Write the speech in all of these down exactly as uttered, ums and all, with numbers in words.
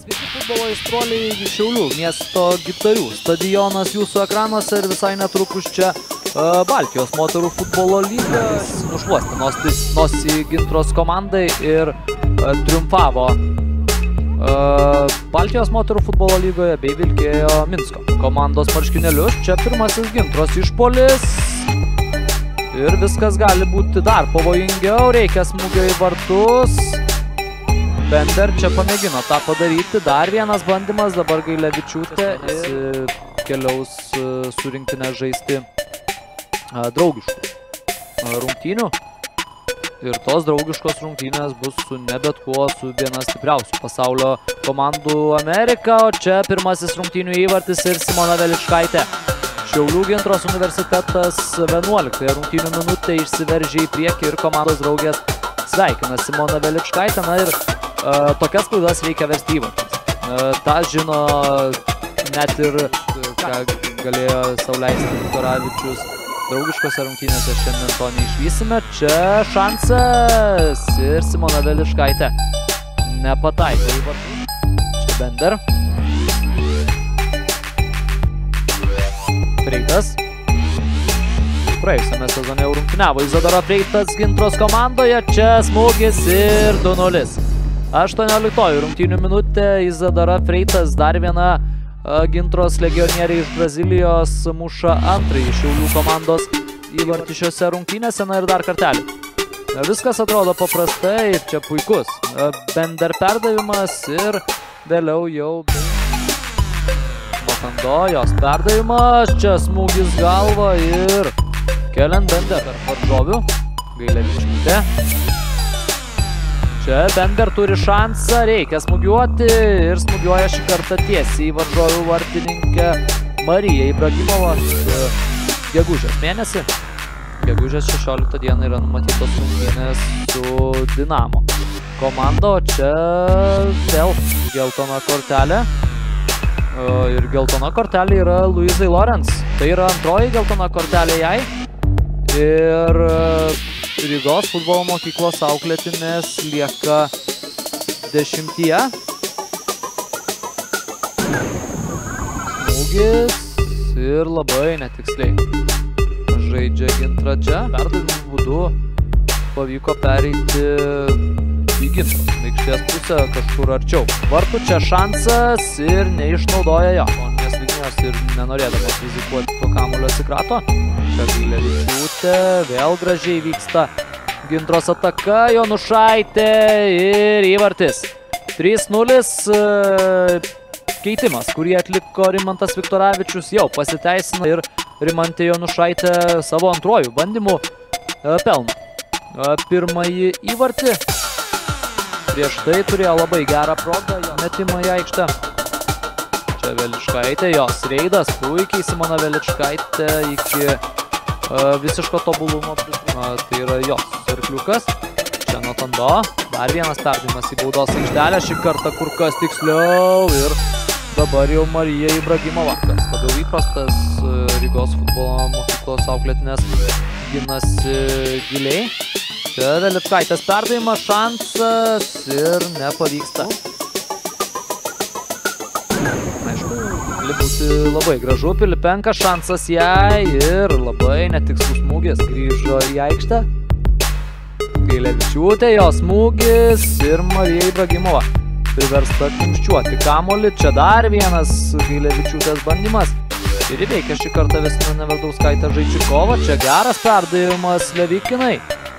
Sveiki futbolo aistruoliai iš Šiaulių miesto Gitarių. Stadionas jūsų ekranuose ir visai netrukus čia uh, Baltijos moterų futbolo lyga nušluostė nosį Gintros komandai ir uh, triumfavo uh, Baltijos moterų futbolo lygoje bei vilkėjo Minsko komandos marškinėlius. Čia pirmasis Gintros išpuolis ir viskas gali būti dar pavojingiau. Reikia smūgio į vartus. Bender čia pamėgino tą padaryti. Dar vienas bandymas, dabar Gailevičiūtė ir keliaus su rinktinė žaisti draugiškų rungtynių. Ir tos draugiškos rungtynės bus su ne bet kuo, su viena stipriausių pasaulio komandų Amerika. O čia pirmasis rungtynių įvartis ir Simona Veličkaitė. Šiaulių Gintros universitetas vienuoliktąją rungtynių minutę išsiveržė į priekį ir komandos draugės sveikina Simona Veličkaitė. Na ir Uh, tokias klaidas reikia versti įvarčius. Uh, tą žino net ir ką galėjo sau leisti Viktoravičius draugiškose rungtynėse. Šiandien to neišvysime. Čia šansas ir Simona Veličkaitė nepataikė įvarčius. Čia Bender. Freitas. Praėjusiame sezone jau rungtyniavo Izadora Freitas Gintros komandoje. Čia smūgis ir du nulis. aštuonioliktoji rungtynių minutė, Izadora Freitas, dar viena Gintros legionieriai iš Brazilijos muša antrąjį Šiaulių komandos įvartį šiose rungtynėse. Na ir dar kartelį. Viskas atrodo paprastai ir čia puikus Bender perdavimas ir vėliau jau Mokando, jos perdavimas, čia smūgis galva ir keliant Bender per varžovių. Gailevičiūtė. Čia Bender turi šansą, reikia smūgiuoti ir smūgiuoja šį kartą tiesiai į varžovių vartininkę Mariją Ibragimovą gegužės mėnesį. Gegužės šešioliktą dieną yra numatytos rungtynės su Dinamo komanda, o čia vėl geltona kortelė. Ir geltona kortelė yra Luizai Lorenz. Tai yra antroji geltona kortelė jai. Ir Rygos futbolo mokyklos auklėtinės lieka dešimtyje. Smūgis ir labai netiksliai žaidžia Gintra čia. Perdavimo būdu pavyko pereiti į Gintros aikštės pusę kažkur arčiau vartų. Čia šansas ir neišnaudoja jo. Šoninės linijos ir nenorėdamas rizikuoti po kamuolio atsikrato. Čia Gailevičiūtė, vėl gražiai vyksta Gintros ataka, Jonušaitė ir įvartis. trys nulis keitimas, kurį atliko Rimantas Viktoravičius, jau pasiteisina ir Rimantė Jonušaitė savo antrojų bandymų pelno pirmąjį įvartį. Prieš tai turėjo labai gerą progą, jo metimą į aikštę. Čia Veličkaitė, jos reidas, puikiai Simona Veličkaitė iki uh, visiško tobulumo. Uh, tai yra jos arkliukas. Čia Notando, dar vienas perdavimas į baudos aikštelę, šį kartą kur kas tiksliau ir dabar jau Marija Ibragimova. Kas labiau įprastas uh, Rygos futbolo mokyklos auklėtinės ginasi giliai. Čia Veličkaitės perdavimas, šansas ir nepavyksta. Aišku, gali būti labai gražu. Pilipenka, šansas jai ir labai netikslus smūgis. Grįžo į aikštę. Gailevičiūtė, jos smūgis ir Marija Ibragimova priversta kumščiuoti kamuolį. Čia dar vienas Gailevičiūtės bandymas. Ir įveikia šį kartą Vesina Neverdauskaitė Žaičikova. Čia geras perdavimas Levikinai.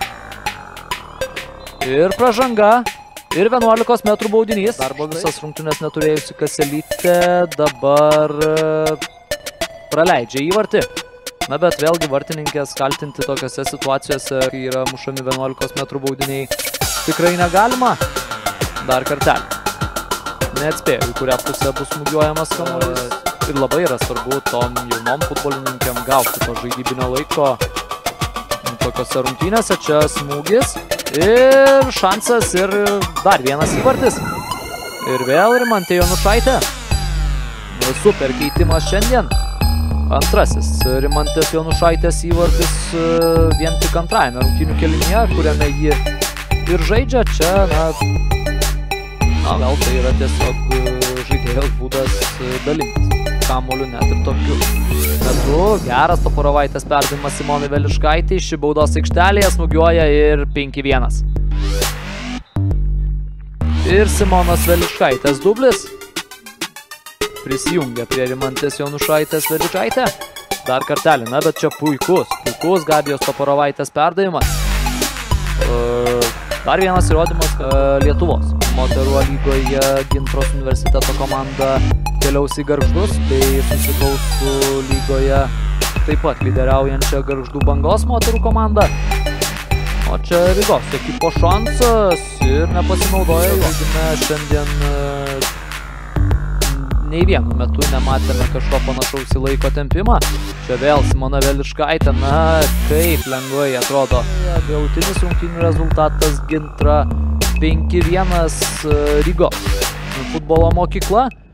Ir pražanga. Ir vienuolikos metrų baudinys. Darbo visas rungtynės neturėjusi Kaselytė dabar praleidžia įvartį. Na bet vėlgi vartininkės kaltinti tokiose situacijose, kai yra mušami vienuolikos metrų baudiniai, tikrai negalima. Dar kartelį. Neatspėjau, į kurią pusę bus smūgiuojamas kamuolys. Ir labai yra svarbu tom jaunom futbolininkėm gauti to žaidybinio laiko tokiose rungtynėse. Čia smūgis. Ir šansas ir dar vienas įvartis. Ir vėl Rimantė Jonušaitė. Super keitimas šiandien. Antrasis Rimantės Jonušaitės įvartis vien tik antrajame rungtynių kėlinyje, kuriame ji ir žaidžia. Čia, na, na gal tai yra tiesiog geriausias būdas dalintis kamuoliu net ir tokiu metu. Geras Toporovaitės perdavimas Simonai Veličkaitei. Ši baudos aikštelėje smūgiuoja ir penki vienas. Ir Simonos Veličkaitės dublis prisijungia prie Rimantės Jonušaitės Veličkaitė. Dar kartelį, na, bet čia puikus, puikus Gabijos Toporovaitės perdavimas. Dar vienas įrodymas Lietuvos moterų lygoje Gintros universiteto komanda keliaus į Gargždus, bei susikaus su lygoje taip pat lyderiaujančia Gargždų Bangos moterų komanda. O čia Rygos ekipo šansas ir nepasinaudoja jo. Šiandien nei vienu metu nematėme kažko panašaus į laiko tempimą. Čia vėl Simona Veličkaitė, na, kaip lengvai atrodo. Galutinis rungtynių rezultatas Gintra penki vienas Rygos futbolo mokykla.